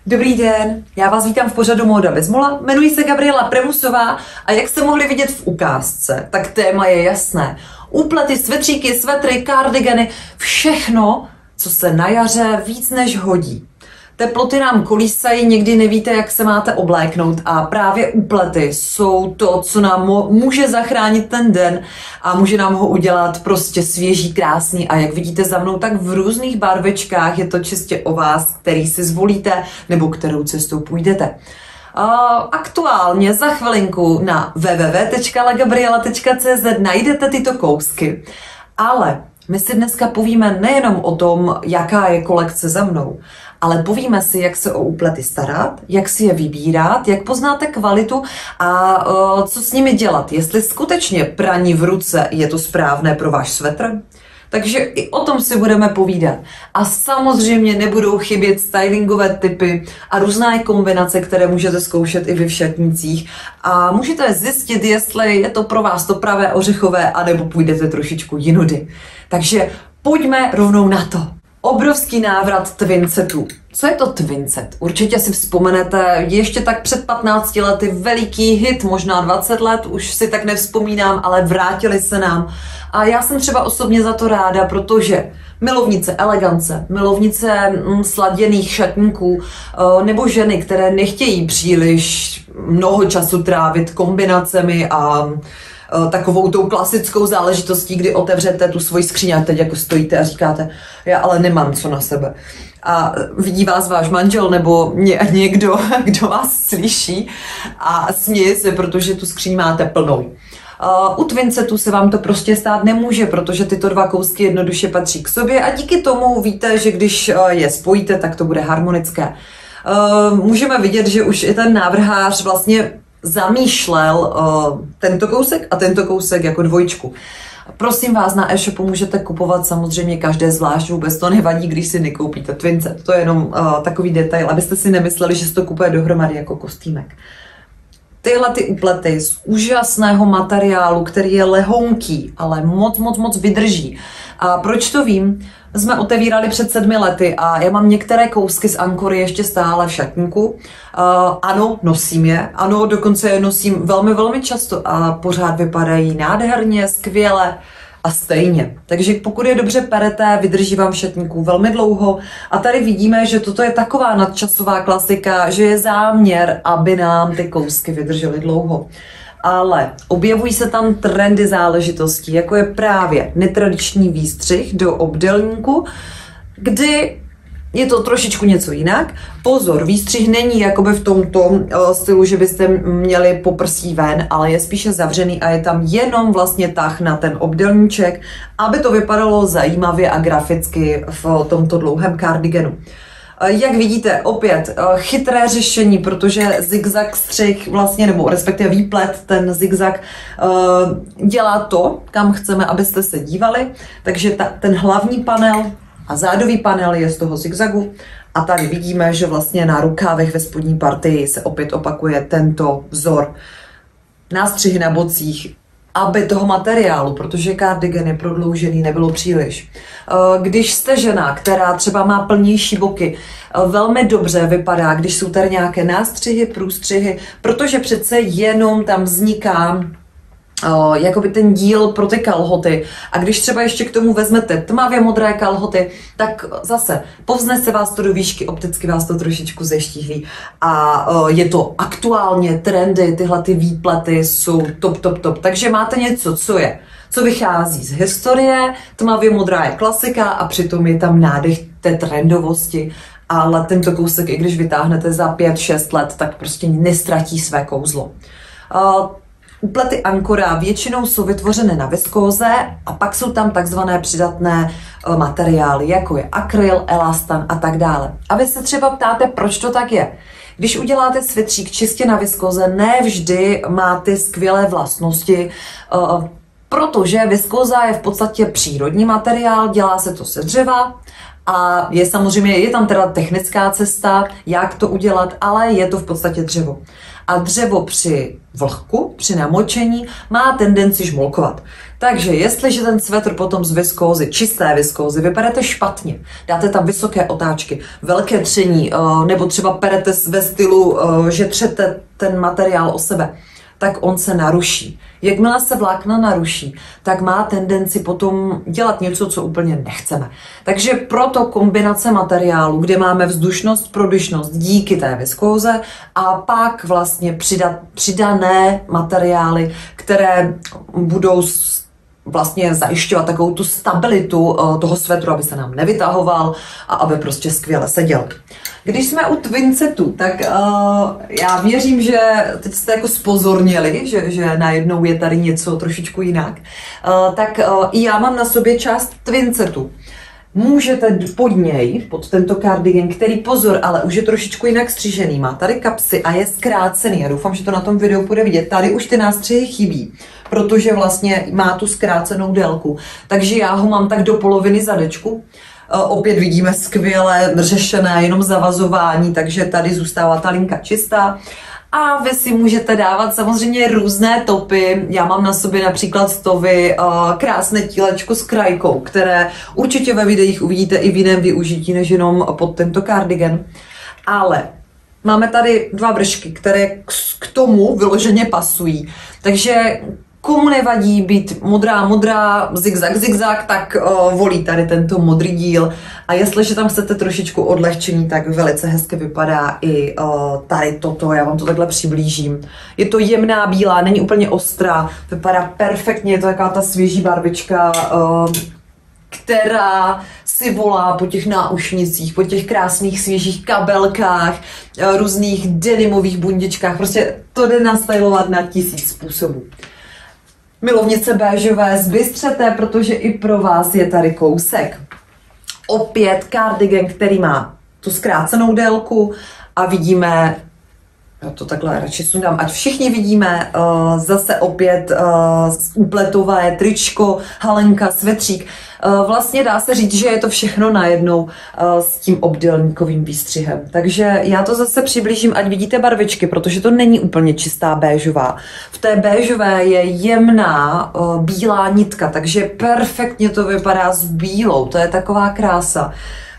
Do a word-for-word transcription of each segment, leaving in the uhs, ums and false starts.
Dobrý den, já vás vítám v pořadu Móda bez mola, jmenuji se Gabriela Premusová a jak jste mohli vidět v ukázce, tak téma je jasné. Úplety, svetříky, svetry, kardigany, všechno, co se na jaře víc než hodí. Teploty nám kolísají, někdy nevíte, jak se máte obléknout a právě úplety jsou to, co nám může zachránit ten den a může nám ho udělat prostě svěží, krásný a jak vidíte za mnou, tak v různých barvečkách je to čistě o vás, který si zvolíte nebo kterou cestou půjdete. Aktuálně za chvilinku na w w w tečka la gabriela tečka c z najdete tyto kousky, ale my si dneska povíme nejenom o tom, jaká je kolekce za mnou, ale povíme si, jak se o úplety starat, jak si je vybírat, jak poznáte kvalitu a uh, co s nimi dělat. Jestli skutečně praní v ruce je to správné pro váš svetr. Takže i o tom si budeme povídat. A samozřejmě nebudou chybět stylingové tipy a různé kombinace, které můžete zkoušet i vy v šatnících. A můžete zjistit, jestli je to pro vás to pravé ořechové, anebo půjdete trošičku jinudy. Takže pojďme rovnou na to. Obrovský návrat twinsetů. Co je to twinset? Určitě si vzpomenete, ještě tak před patnácti lety veliký hit, možná dvacet let, už si tak nevzpomínám, ale vrátili se nám. A já jsem třeba osobně za to ráda, protože milovnice elegance, milovnice sladěných šatníků nebo ženy, které nechtějí příliš mnoho času trávit kombinacemi a takovou tou klasickou záležitostí, kdy otevřete tu svoji skříň a teď jako stojíte a říkáte, já ale nemám co na sebe. A vidí vás váš manžel nebo ně, někdo, kdo vás slyší a směje se, protože tu skříň máte plnou. U twinsetů se vám to prostě stát nemůže, protože tyto dva kousky jednoduše patří k sobě a díky tomu víte, že když je spojíte, tak to bude harmonické. Můžeme vidět, že už i ten návrhář vlastně zamýšlel uh, tento kousek a tento kousek jako dvojčku. Prosím vás, na e-shopu můžete kupovat samozřejmě každé zvlášť, vůbec to nevadí, když si nekoupíte twinset. To je jenom uh, takový detail, abyste si nemysleli, že se to kupuje dohromady jako kostýmek. Tyhle ty úplety z úžasného materiálu, který je lehounký, ale moc, moc, moc vydrží. A proč to vím? Jsme otevírali před sedmi lety a já mám některé kousky z Ankory ještě stále v šatníku. Uh, ano, nosím je. Ano, dokonce je nosím velmi, velmi často a pořád vypadají nádherně, skvěle a stejně. Takže pokud je dobře perete, vydrží vám v šatníku velmi dlouho. A tady vidíme, že toto je taková nadčasová klasika, že je záměr, aby nám ty kousky vydržely dlouho. Ale objevují se tam trendy záležitostí, jako je právě netradiční výstřih do obdelníku, kdy je to trošičku něco jinak. Pozor, výstřih není jakoby v tomto uh, stylu, že byste měli poprsí ven, ale je spíše zavřený a je tam jenom vlastně tah na ten obdelníček, aby to vypadalo zajímavě a graficky v tomto dlouhém kardiganu. Jak vidíte, opět chytré řešení, protože zigzag střih vlastně, nebo respektive výplet, ten zigzag dělá to, kam chceme, abyste se dívali. Takže ta, ten hlavní panel a zádový panel je z toho zigzagu. A tady vidíme, že vlastně na rukávech ve spodní partii se opět opakuje tento vzor. Nástřihy na bocích, aby toho materiálu, protože kardigan je prodloužený, nebylo příliš. Když jste žena, která třeba má plnější boky, velmi dobře vypadá, když jsou tady nějaké nástřihy, průstřihy, protože přece jenom tam vzniká Uh, jakoby ten díl pro ty kalhoty. A když třeba ještě k tomu vezmete tmavě modré kalhoty, tak zase povznese vás to do výšky, opticky vás to trošičku zeštíhlí. A uh, je to aktuálně trendy, tyhle ty výplety jsou top, top, top. Takže máte něco, co je, co vychází z historie, tmavě modrá je klasika a přitom je tam nádech té trendovosti. Ale tento kousek, i když vytáhnete za pět šest let, tak prostě nestratí své kouzlo. Uh, Úplety Ankora většinou jsou vytvořené na viskóze a pak jsou tam takzvané přidatné materiály, jako je akryl, elastan a tak dále. A vy se třeba ptáte, proč to tak je. Když uděláte svetřík čistě na viskóze, ne vždy má ty skvělé vlastnosti, protože viskóza je v podstatě přírodní materiál, dělá se to se dřeva a je samozřejmě, je tam teda technická cesta, jak to udělat, ale je to v podstatě dřevo. A dřevo při vlhku, při namočení má tendenci žmolkovat. Takže jestliže ten svetr potom z viskózy, čisté viskózy, vyberete špatně, dáte tam vysoké otáčky, velké tření, nebo třeba perete ve stylu, že třete ten materiál o sebe, tak on se naruší. Jakmile se vlákna naruší, tak má tendenci potom dělat něco, co úplně nechceme. Takže proto kombinace materiálu, kde máme vzdušnost, prodyšnost díky té viskóze a pak vlastně přidat, přidané materiály, které budou vlastně zajišťovat takovou tu stabilitu toho svetru, aby se nám nevytahoval a aby prostě skvěle seděl. Když jsme u Twinsetu, tak uh, já věřím, že teď jste jako spozorněli, že, že najednou je tady něco trošičku jinak, uh, tak uh, i já mám na sobě část Twinsetu. Můžete pod něj, pod tento kardigan, který pozor, ale už je trošičku jinak střížený, má tady kapsy a je zkrácený. Já doufám, že to na tom videu bude vidět. Tady už ty nástřihy chybí, protože vlastně má tu zkrácenou délku. Takže já ho mám tak do poloviny zadečku. Opět vidíme skvěle řešené jenom zavazování, takže tady zůstává ta linka čistá. A vy si můžete dávat samozřejmě různé topy. Já mám na sobě například stovy, uh, krásné tílečko s krajkou, které určitě ve videích uvidíte i v jiném využití, než jenom pod tento kardigan. Ale máme tady dva vršky, které k tomu vyloženě pasují. Takže komu nevadí být modrá, modrá, zigzag, zigzag, tak uh, volí tady tento modrý díl. A jestliže tam chcete trošičku odlehčení, tak velice hezky vypadá i uh, tady toto. Já vám to takhle přiblížím. Je to jemná bílá, není úplně ostrá, vypadá perfektně, je to taková ta svěží barvička, uh, která si volá po těch náušnicích, po těch krásných svěžích kabelkách, uh, různých denimových bundičkách. Prostě to jde nastylovat na tisíc způsobů. Milovnice béžové, zbystřete, protože i pro vás je tady kousek. Opět kardigan, který má tu zkrácenou délku a vidíme, já to takhle radši sundám, ať všichni vidíme, uh, zase opět uh, úpletové tričko, halenka, svetřík. Uh, vlastně dá se říct, že je to všechno najednou uh, s tím obdélníkovým výstřihem. Takže já to zase přiblížím, ať vidíte barvičky, protože to není úplně čistá béžová. V té béžové je jemná uh, bílá nitka, takže perfektně to vypadá s bílou, to je taková krása.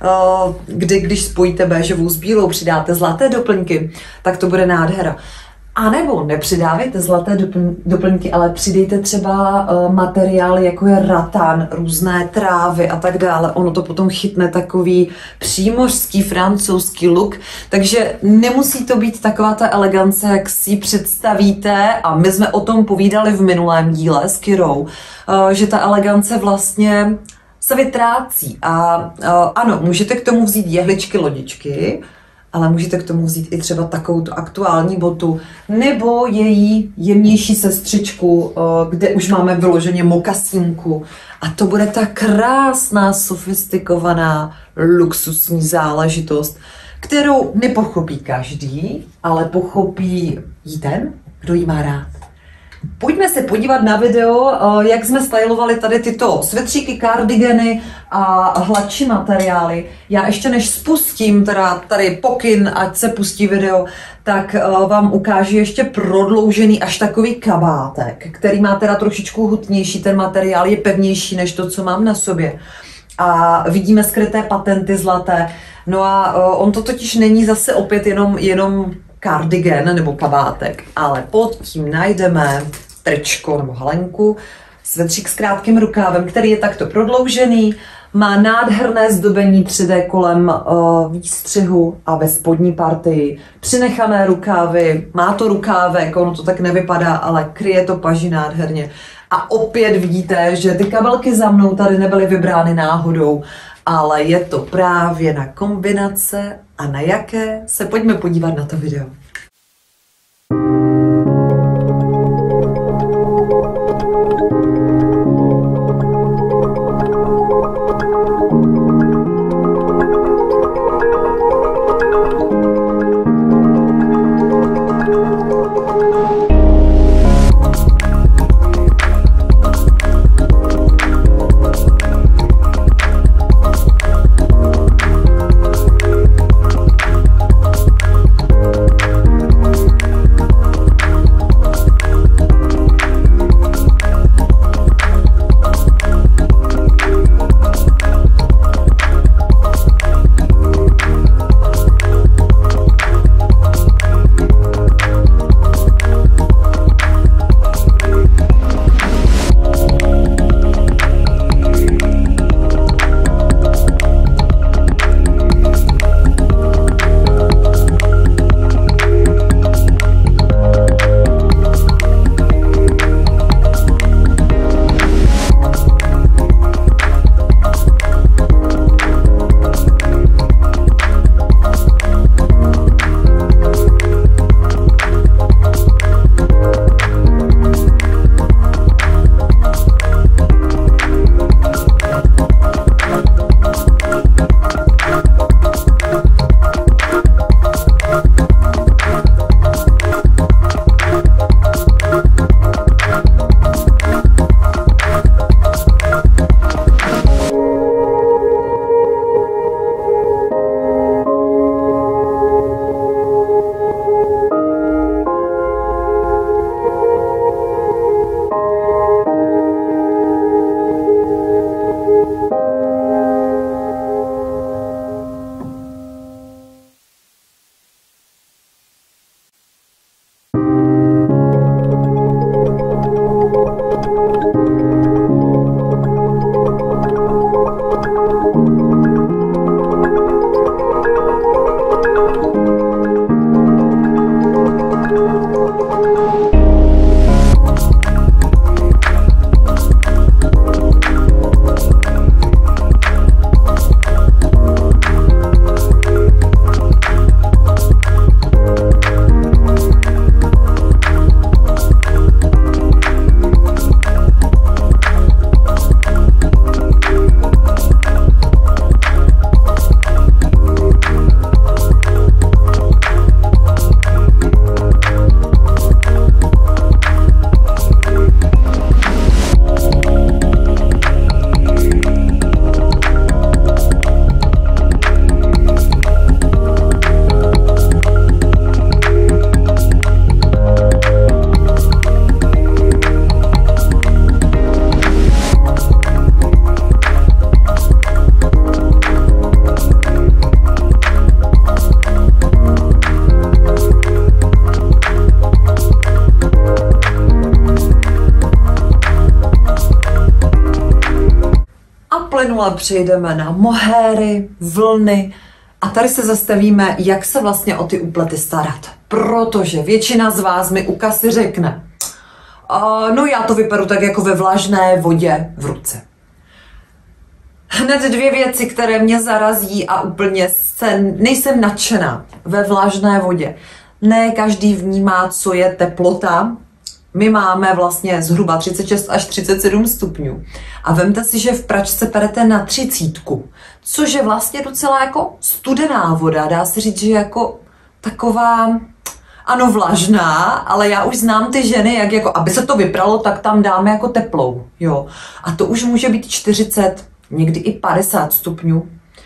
Kdy, když spojíte béžovou s bílou, přidáte zlaté doplňky, tak to bude nádhera. A nebo nepřidávejte zlaté doplňky, ale přidejte třeba materiály, jako je ratán, různé trávy a tak dále. Ono to potom chytne takový přímořský, francouzský look, takže nemusí to být taková ta elegance, jak si představíte, a my jsme o tom povídali v minulém díle s Kirou, že ta elegance vlastně se vytrácí a uh, ano, můžete k tomu vzít jehličky, lodičky, ale můžete k tomu vzít i třeba takovou tu aktuální botu nebo její jemnější sestřičku, uh, kde už máme vyloženě mokasínku a to bude ta krásná, sofistikovaná, luxusní záležitost, kterou nepochopí každý, ale pochopí jí ten, kdo ji má rád. Pojďme se podívat na video, jak jsme stylovali tady tyto svetříky, kardigany a hladší materiály. Já ještě než spustím teda tady pokyn, ať se pustí video, tak vám ukážu ještě prodloužený až takový kabátek, který má teda trošičku hutnější, ten materiál je pevnější než to, co mám na sobě. A vidíme skryté patenty zlaté. No a on to totiž není zase opět jenom, jenom kardigan nebo kabátek, ale pod tím najdeme tričko nebo halenku, svetřík s krátkým rukávem, který je takto prodloužený, má nádherné zdobení tři dé kolem uh, výstřihu a ve spodní partii přinechané rukávy, má to rukávek, ono to tak nevypadá, ale kryje to paži nádherně. A opět vidíte, že ty kabelky za mnou tady nebyly vybrány náhodou, ale je to právě na kombinace a na jaké se pojďme podívat na to video. plynule přejdeme na mohéry, vlny a tady se zastavíme, jak se vlastně o ty úplety starat. Protože většina z vás mi u kasy řekne, uh, no já to vyperu tak jako ve vlažné vodě v ruce. Hned dvě věci, které mě zarazí a úplně se, nejsem nadšená ve vlažné vodě. Ne každý vnímá, co je teplota. My máme vlastně zhruba třicet šest až třicet sedm stupňů. A vemte si, že v pračce perete na třicítku, což je vlastně docela jako studená voda. Dá se říct, že jako taková, ano, vlažná, ale já už znám ty ženy, jak jako, aby se to vypralo, tak tam dáme jako teplou. Jo. A to už může být čtyřicet, někdy i padesát stupňů.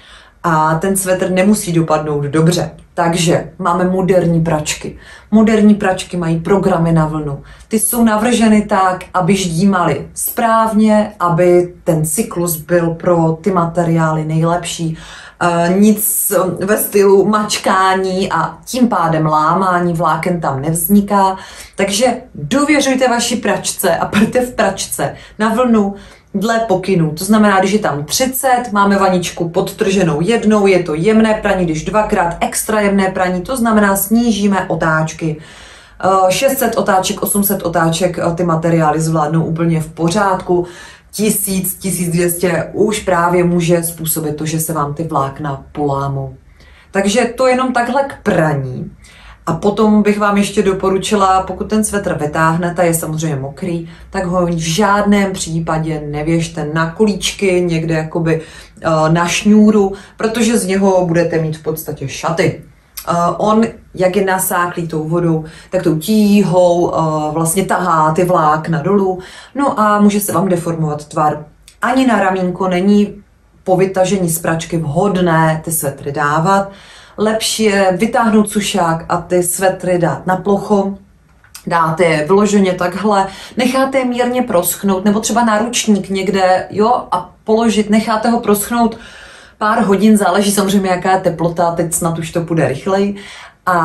A ten svetr nemusí dopadnout dobře. Takže máme moderní pračky. Moderní pračky mají programy na vlnu. Ty jsou navrženy tak, aby ždímaly správně, aby ten cyklus byl pro ty materiály nejlepší. E, nic ve stylu mačkání a tím pádem lámání vláken tam nevzniká. Takže důvěřujte vaší pračce a perte v pračce na vlnu dle pokynů. To znamená, když je tam třicet, máme vaničku podtrženou jednou, je to jemné praní, když dvakrát extra jemné praní, to znamená snížíme otáčky. šest set otáček, osm set otáček, ty materiály zvládnou úplně v pořádku. tisíc, tisíc dvě stě už právě může způsobit to, že se vám ty vlákna polámou. Takže to jenom takhle k praní. A potom bych vám ještě doporučila, pokud ten svetr vytáhnete, je samozřejmě mokrý, tak ho v žádném případě nevěžte na kolíčky, někde jakoby na šňůru, protože z něho budete mít v podstatě šaty. On, jak je nasáklý tou vodou, tak tou tíhou vlastně tahá ty vlákna dolů, no a může se vám deformovat tvar. Ani na ramínko není po vytažení z pračky vhodné ty svetry dávat. Lepší je vytáhnout sušák a ty svetry dát na plocho, dáte je vyloženě takhle, necháte je mírně proschnout, nebo třeba na ručník někde, jo, a položit, necháte ho proschnout pár hodin, záleží samozřejmě, jaká je teplota, teď snad už to půjde rychleji, a,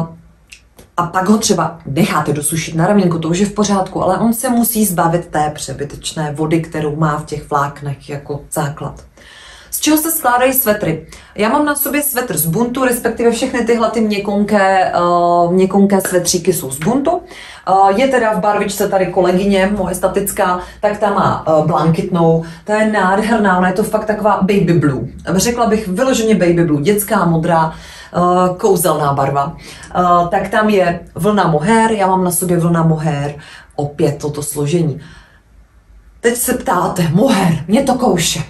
a pak ho třeba necháte dosušit na ramínku, to už je v pořádku, ale on se musí zbavit té přebytečné vody, kterou má v těch vláknech jako základ. Z čeho se skládají svetry? Já mám na sobě svetr z buntu, respektive všechny tyhle ty měkonké, uh, měkonké svetříky jsou z buntu. Uh, je teda v barvičce tady kolegyně, moje statická, tak ta má uh, blankitnou, ta je nádherná, ona je to fakt taková baby blue. Řekla bych vyloženě baby blue, dětská modrá, uh, kouzelná barva. Uh, tak tam je vlna mohair, já mám na sobě vlna mohair, opět toto složení. Teď se ptáte, mohair, mě to kouše.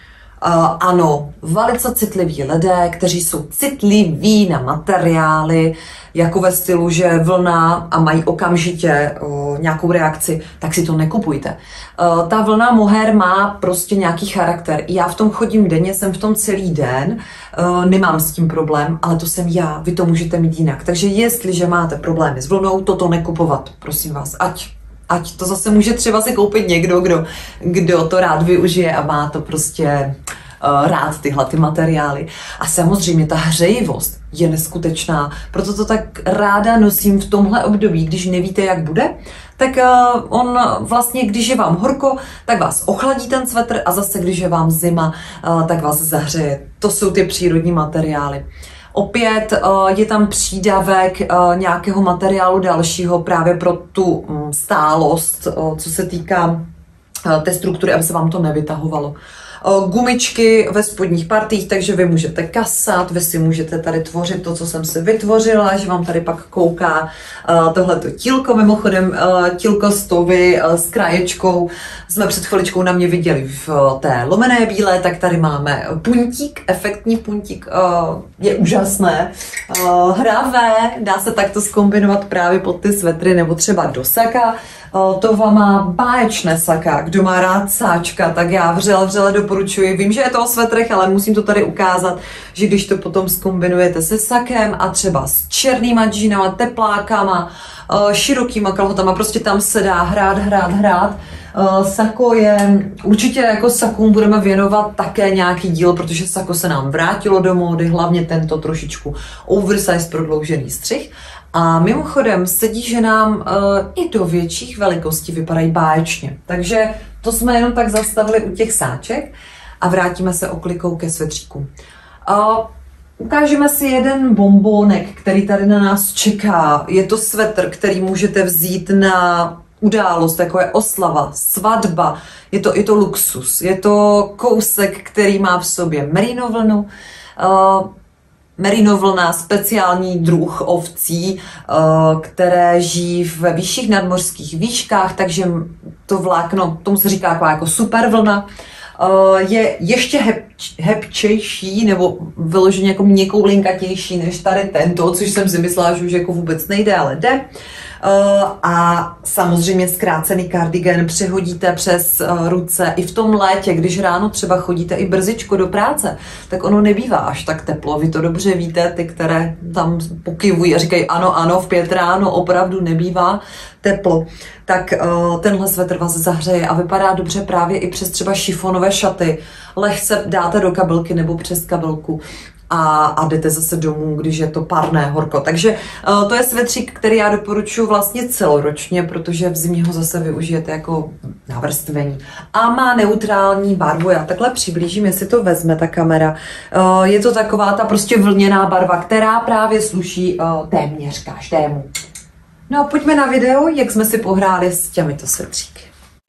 Uh, ano, velice citliví lidé, kteří jsou citliví na materiály, jako ve stylu, že vlna a mají okamžitě uh, nějakou reakci, tak si to nekupujte. Uh, ta vlna mohair má prostě nějaký charakter. Já v tom chodím denně, jsem v tom celý den, uh, nemám s tím problém, ale to jsem já, vy to můžete mít jinak. Takže jestliže máte problémy s vlnou, toto nekupovat, prosím vás, ať Ať to zase může třeba si koupit někdo, kdo, kdo to rád využije a má to prostě uh, rád tyhle ty materiály. A samozřejmě ta hřejivost je neskutečná, proto to tak ráda nosím v tomhle období, když nevíte, jak bude, tak uh, on vlastně, když je vám horko, tak vás ochladí ten svetr a zase, když je vám zima, uh, tak vás zahřeje. To jsou ty přírodní materiály. Opět je tam přídavek nějakého materiálu dalšího právě pro tu stálost, co se týká té struktury, aby se vám to nevytahovalo. Gumičky ve spodních partiích, takže vy můžete kasat, vy si můžete tady tvořit to, co jsem si vytvořila, že vám tady pak kouká tohleto tílko, mimochodem tílko s tovy, s kraječkou, jsme před chviličkou na mě viděli v té lomené bílé, tak tady máme puntík, efektní puntík, je úžasné, hravé, dá se takto zkombinovat právě pod ty svetry nebo třeba do saka. To vám má báječné saka, kdo má rád sáčka, tak já vřele, vřele doporučuji. Vím, že je to o svetrech, ale musím to tady ukázat, že když to potom zkombinujete se sakem a třeba s černýma džínama, teplákama, širokýma kalhotama, prostě tam se dá hrát, hrát, hrát. Sako je, určitě jako sakům budeme věnovat také nějaký díl, protože sako se nám vrátilo do módy, hlavně tento trošičku oversize prodloužený střih. A mimochodem sedí, že nám uh, i do větších velikostí vypadají báječně. Takže to jsme jenom tak zastavili u těch sáček. a vrátíme se oklikou ke svetříku. Uh, Ukážeme si jeden bombónek, který tady na nás čeká. Je to svetr, který můžete vzít na událost, jako je oslava, svatba. Je to, je to luxus. Je to kousek, který má v sobě merino vlnu. Uh, merino vlna, speciální druh ovcí, uh, které žijí ve vyšších nadmořských výškách, takže to vlákno, tomu se říká jako, jako super vlna. Je ještě heb, hebčejší nebo vyloženě jako měkkou linkatější než tady tento, což jsem si myslela, že už jako vůbec nejde, ale jde. A samozřejmě zkrácený kardigan přehodíte přes ruce i v tom létě, když ráno třeba chodíte i brzičko do práce, tak ono nebývá až tak teplo. Vy to dobře víte, ty, které tam pokyvují a říkají ano, ano, v pět ráno opravdu nebývá teplo, tak uh, tenhle svetr vás zahřeje a vypadá dobře právě i přes třeba šifonové šaty. Lehce dáte do kabelky nebo přes kabelku a, a jdete zase domů, když je to párné horko. Takže uh, to je svetřík, který já doporučuji vlastně celoročně, protože v zimě ho zase využijete jako navrstvení. A má neutrální barvu, já takhle přiblížím, jestli to vezme ta kamera. Uh, je to taková ta prostě vlněná barva, která právě sluší uh, téměř každému. No a pojďme na video, jak jsme si pohráli s těmito svetříky.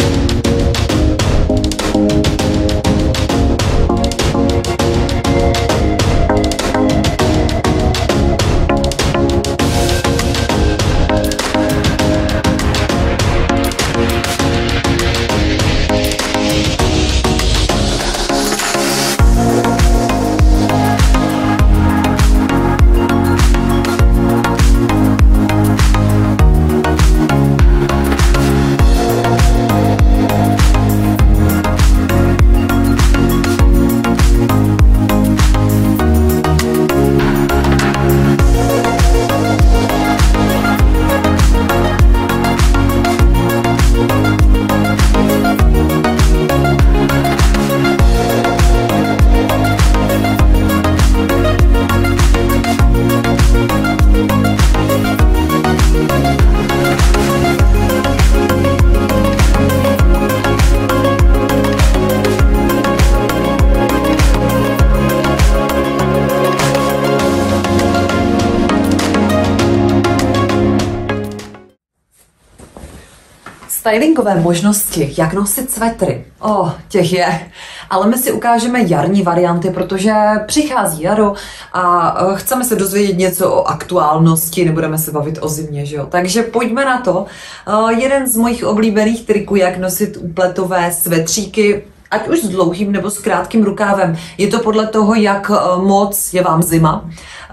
Stylingové možnosti, jak nosit svetry. Oh, těch je. Ale my si ukážeme jarní varianty, protože přichází jaro a chceme se dozvědět něco o aktuálnosti, nebudeme se bavit o zimě, že jo? Takže pojďme na to. Jeden z mojich oblíbených triků, jak nosit úpletové svetříky, ať už s dlouhým nebo s krátkým rukávem, je to podle toho, jak moc je vám zima,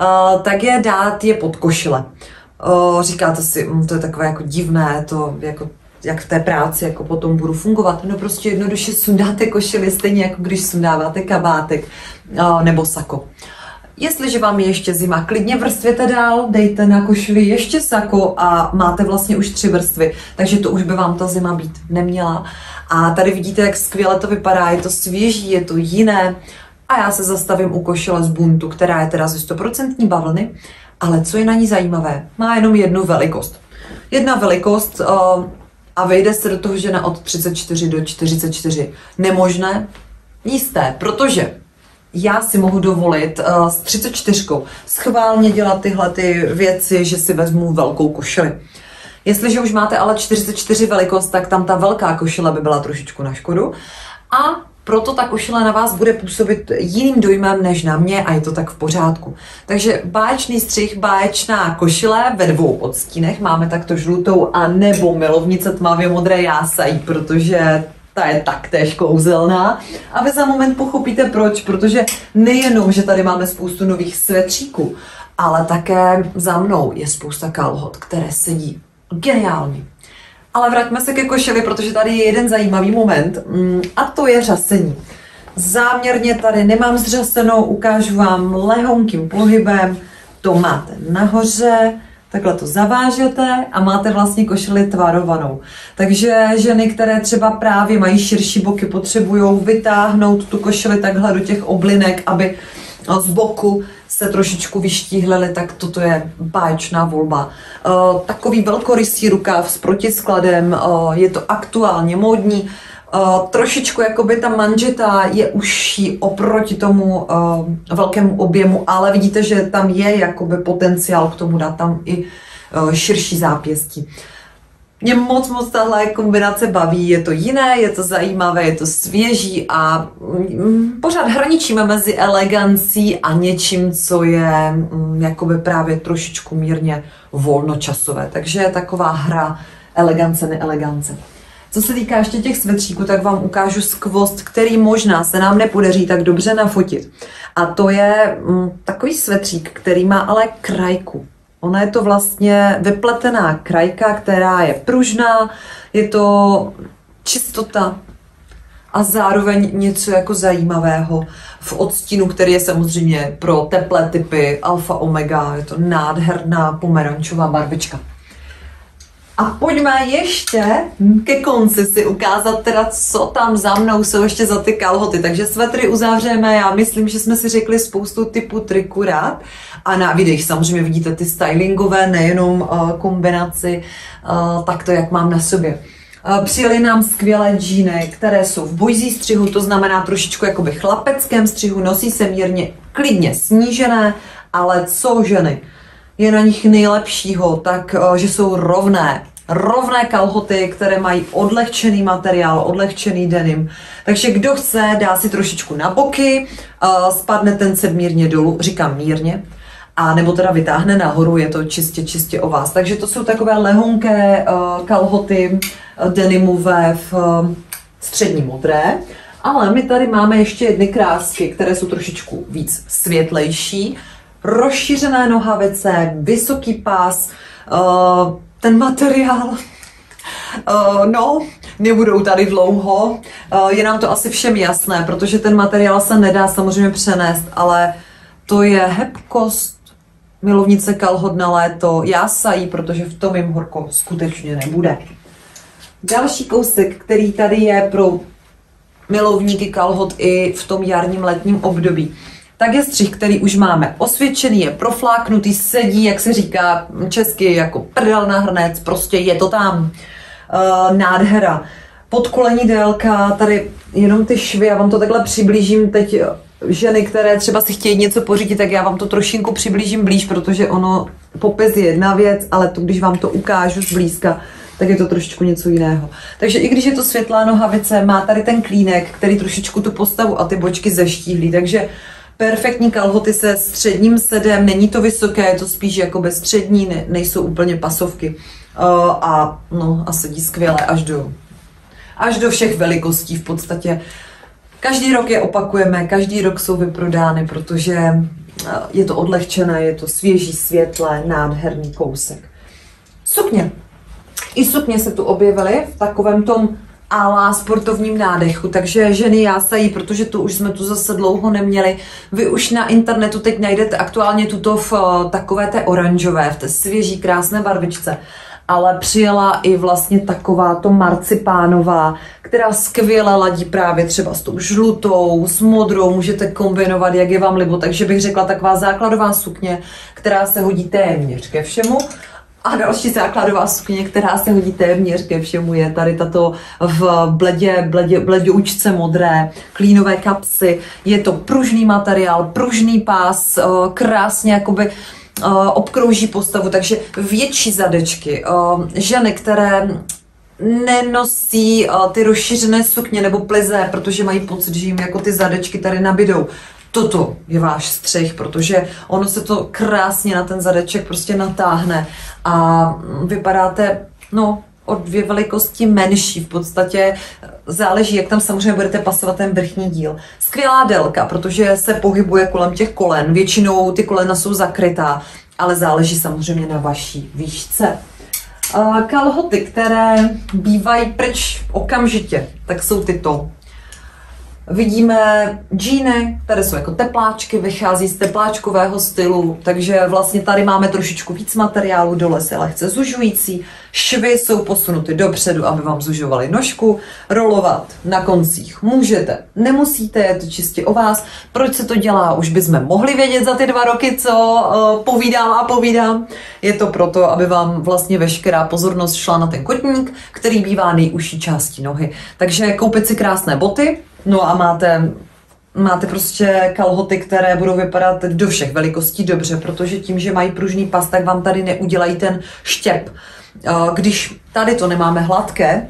tak je dát je pod košile. Říkáte si, to je takové jako divné, to jako jak v té práci jako potom budu fungovat. No prostě jednoduše sundáte košili, stejně jako když sundáváte kabátek nebo sako. Jestliže vám je ještě zima, klidně vrstvěte dál, dejte na košili ještě sako a máte vlastně už tři vrstvy, takže to už by vám ta zima být neměla. A tady vidíte, jak skvěle to vypadá, je to svěží, je to jiné. A já se zastavím u košile z buntu, která je teda ze sto procent bavlny, ale co je na ní zajímavé, má jenom jednu velikost. Jedna velikost uh, a vejde se do toho žena od třicet čtyři do čtyřicet čtyři. Nemožné? Jisté, protože já si mohu dovolit uh, s třicet čtyřkou schválně dělat tyhle ty věci, že si vezmu velkou košili. Jestliže už máte ale čtyřicet čtyři velikost, tak tam ta velká košile by byla trošičku na škodu. A proto ta košile na vás bude působit jiným dojmem než na mě a je to tak v pořádku. Takže báječný střih, báječná košile ve dvou odstínech. Máme takto žlutou a nebo milovnice tmavě modré jásají, protože ta je taktéž kouzelná. A vy za moment pochopíte proč, protože nejenom, že tady máme spoustu nových svetříků, ale také za mnou je spousta kalhot, které sedí geniálně. Ale vraťme se ke košili, protože tady je jeden zajímavý moment a to je řasení. Záměrně tady nemám zřasenou, ukážu vám lehonkým pohybem, to máte nahoře, takhle to zavážete a máte vlastně košili tvarovanou. Takže ženy, které třeba právě mají širší boky, potřebují vytáhnout tu košili takhle do těch oblinek, aby z boku se trošičku vyštíhlili, tak toto je báječná volba. Uh, takový velkorysý rukáv s protiskladem, uh, je to aktuálně módní. Uh, trošičku jakoby ta manžeta je užší oproti tomu uh, velkému objemu, ale vidíte, že tam je jakoby potenciál k tomu dát tam i uh, širší zápěstí. Mě moc, moc tahle kombinace baví, je to jiné, je to zajímavé, je to svěží a mm, pořád hraničíme mezi elegancí a něčím, co je mm, jakoby právě trošičku mírně volnočasové. Takže je taková hra elegance, neelegance. Co se týká ještě těch svetříků, tak vám ukážu skvost, který možná se nám nepodaří tak dobře nafotit. A to je mm, takový svetřík, který má ale krajku. Ona je to vlastně vypletená krajka, která je pružná, je to čistota a zároveň něco jako zajímavého v odstínu, který je samozřejmě pro teplé typy alfa omega, je to nádherná pomerančová barvička. A pojďme ještě ke konci si ukázat teda, co tam za mnou jsou ještě za ty kalhoty. Takže svetry uzavřeme, já myslím, že jsme si řekli spoustu typů triků rád. A na videích samozřejmě vidíte ty stylingové, nejenom uh, kombinaci, uh, takto, jak mám na sobě. Uh, přijeli nám skvělé džíny, které jsou v bojzí střihu, to znamená trošičku jakoby chlapeckém střihu, nosí se mírně klidně snížené, ale co ženy je na nich nejlepšího, tak uh, že jsou rovné. Rovné kalhoty, které mají odlehčený materiál, odlehčený denim. Takže kdo chce, dá si trošičku na boky, uh, spadne ten set mírně dolů, říkám mírně, a nebo teda vytáhne nahoru, je to čistě, čistě o vás. Takže to jsou takové lehonké uh, kalhoty uh, denimové v uh, střední modré. Ale my tady máme ještě jedny krásky, které jsou trošičku víc světlejší. Rozšířené nohavice, vysoký pás, uh, ten materiál, uh, no, nebudou tady dlouho, uh, je nám to asi všem jasné, protože ten materiál se nedá samozřejmě přenést, ale to je hebkost, milovnice kalhot na léto, jásají, protože v tom jim horko skutečně nebude. Další kousek, který tady je pro milovníky kalhot i v tom jarním letním období, tak je střih, který už máme osvědčený, je profláknutý, sedí, jak se říká česky, jako prdel na hrnec, prostě je to tam. Uh, nádhera. Podkolení délka, tady jenom ty švy, já vám to takhle přiblížím teď. Ženy, které třeba si chtějí něco pořídit, tak já vám to trošinku přiblížím blíž, protože ono, popis je jedna věc, ale to, když vám to ukážu zblízka, tak je to trošičku něco jiného. Takže i když je to světlá nohavice, má tady ten klínek, který trošičku tu postavu a ty bočky zeštíhlí, takže perfektní kalhoty se středním sedem, není to vysoké, je to spíš jako bez střední, ne, nejsou úplně pasovky. Uh, a no, a sedí skvěle až do, až do všech velikostí v podstatě. Každý rok je opakujeme, každý rok jsou vyprodány, protože je to odlehčené, je to svěží, světlé, nádherný kousek. Sukně. I sukně se tu objevily v takovém tom ala sportovním nádechu, takže ženy jásají, protože to už jsme tu zase dlouho neměli. Vy už na internetu teď najdete aktuálně tuto v takové té oranžové, v té svěží, krásné barvičce. Ale přijela i vlastně taková to marcipánová, která skvěle ladí právě třeba s tou žlutou, s modrou, můžete kombinovat, jak je vám libo, takže bych řekla taková základová sukně, která se hodí téměř ke všemu. A další základová sukně, která se hodí téměř ke všemu, je tady tato v bledě, bledě, bledoučce modré, klínové kapsy. Je to pružný materiál, pružný pás, krásně jakoby obkrouží postavu, takže větší zadečky. Ženy, které nenosí ty rozšířené sukně nebo plize, protože mají pocit, že jim jako ty zadečky tady nabydou. Toto je váš střih, protože ono se to krásně na ten zadeček prostě natáhne a vypadáte, no, o dvě velikosti menší v podstatě. Záleží, jak tam samozřejmě budete pasovat ten vrchní díl. Skvělá délka, protože se pohybuje kolem těch kolen. Většinou ty kolena jsou zakrytá, ale záleží samozřejmě na vaší výšce. Kalhoty, které bývají pryč okamžitě, tak jsou tyto. Vidíme džíny, které jsou jako tepláčky, vychází z tepláčkového stylu, takže vlastně tady máme trošičku víc materiálu, dole se lehce zužující, švy jsou posunuty dopředu, aby vám zužovaly nožku, rolovat na koncích můžete, nemusíte, je to čistě o vás. Proč se to dělá, už bychom mohli vědět za ty dva roky, co uh, povídám a povídám. Je to proto, aby vám vlastně veškerá pozornost šla na ten kotník, který bývá nejužší částí nohy. Takže koupit si krásné boty, no a máte, máte prostě kalhoty, které budou vypadat do všech velikostí dobře, protože tím, že mají pružný pas, tak vám tady neudělají ten štěp. Když tady to nemáme hladké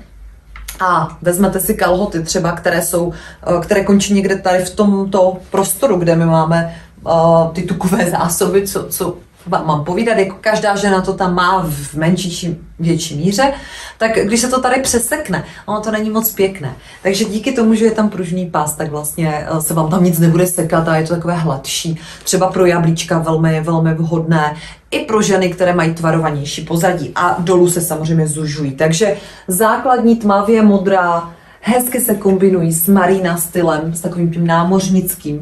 a vezmete si kalhoty třeba, které jsou, které končí někde tady v tomto prostoru, kde my máme ty tukové zásoby, co, co vám mám povídat, jako každá žena to tam má v menší či větší míře, tak když se to tady přesekne, ono to není moc pěkné. Takže díky tomu, že je tam pružný pás, tak vlastně se vám tam nic nebude sekat a je to takové hladší. Třeba pro jablíčka velmi, velmi vhodné. I pro ženy, které mají tvarovanější pozadí a dolů se samozřejmě zužují. Takže základní tmavě modrá, hezky se kombinují s marina stylem, s takovým tím námořnickým.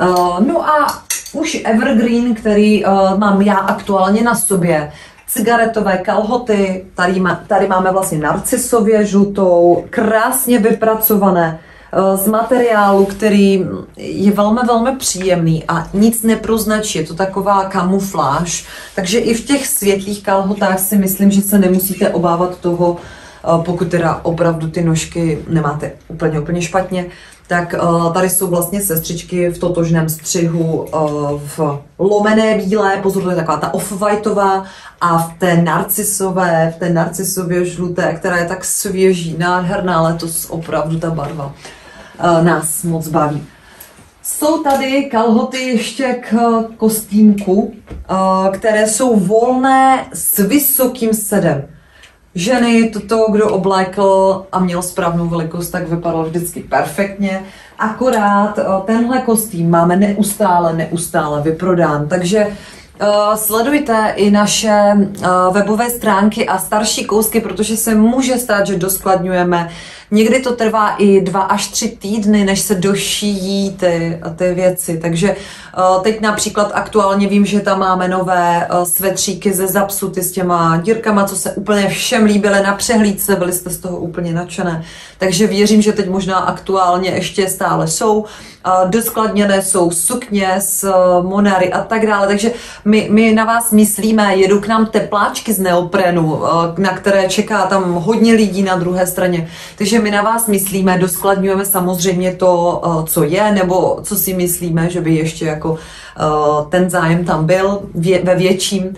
No a už evergreen, který uh, mám já aktuálně na sobě, cigaretové kalhoty, tady, má, tady máme vlastně narcisově žlutou, krásně vypracované uh, z materiálu, který je velmi, velmi příjemný a nic neproznačí, je to taková kamufláž, takže i v těch světlých kalhotách si myslím, že se nemusíte obávat toho, uh, pokud teda opravdu ty nožky nemáte úplně, úplně špatně, tak uh, tady jsou vlastně sestřičky v totožném střihu uh, v lomené bílé, pozor, to je taková ta off-whiteová a v té narcisové, v té narcisově žluté, která je tak svěží, nádherná, letos opravdu ta barva uh, nás moc baví. Jsou tady kalhoty ještě k kostýmku, uh, které jsou volné s vysokým sedem. Ženy, toto, kdo oblékl a měl správnou velikost, tak vypadalo vždycky perfektně. Akorát tenhle kostým máme neustále, neustále vyprodán. Takže uh, sledujte i naše uh, webové stránky a starší kousky, protože se může stát, že doskladňujeme. Někdy to trvá i dva až tři týdny, než se došíjí ty, ty věci. Takže uh, teď například aktuálně vím, že tam máme nové uh, svetříky ze Zapsuty s těma dírkama, co se úplně všem líbily na přehlídce, byli jste z toho úplně nadšené. Takže věřím, že teď možná aktuálně ještě stále jsou. Uh, doskladněné jsou sukně z uh, Monary a tak dále. Takže my, my na vás myslíme, jedou k nám tepláčky z neoprenu, uh, na které čeká tam hodně lidí na druhé straně. Takže my na vás myslíme, doskladňujeme samozřejmě to, co je, nebo co si myslíme, že by ještě jako ten zájem tam byl ve větším.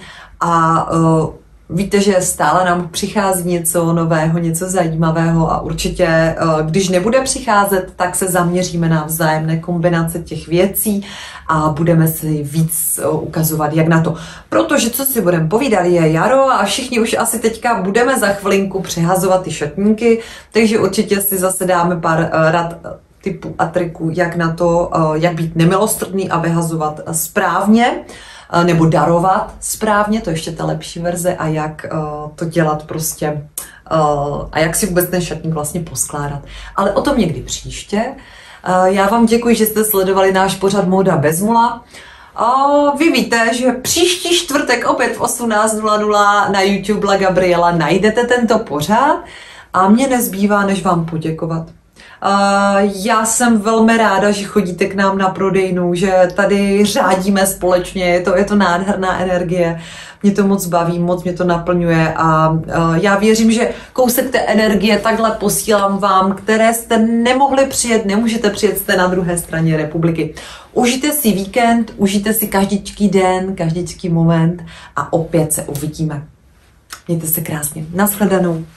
A víte, že stále nám přichází něco nového, něco zajímavého a určitě, když nebude přicházet, tak se zaměříme na vzájemné kombinace těch věcí a budeme si víc ukazovat, jak na to. Protože, co si budeme povídat, je jaro a všichni už asi teďka budeme za chvilinku přehazovat ty šatníky, takže určitě si zase dáme pár rad typů a triků, jak na to, jak být nemilostrdný a vyhazovat správně, nebo darovat správně, to je ještě ta lepší verze, a jak uh, to dělat prostě uh, a jak si vůbec ten šatník vlastně poskládat. Ale o tom někdy příště. Uh, já vám děkuji, že jste sledovali náš pořad Móda bez mula. Uh, vy víte, že příští čtvrtek opět v osmnáct nula nula na YouTube La Gabriela najdete tento pořad a mě nezbývá, než vám poděkovat. Uh, já jsem velmi ráda, že chodíte k nám na prodejnu, že tady řádíme společně, je to, je to nádherná energie, mě to moc baví, moc mě to naplňuje a uh, já věřím, že kousek té energie takhle posílám vám, které jste nemohli přijet, nemůžete přijet, jste na druhé straně republiky. Užijte si víkend, užijte si každičký den, každičký moment a opět se uvidíme. Mějte se krásně. Nashledanou.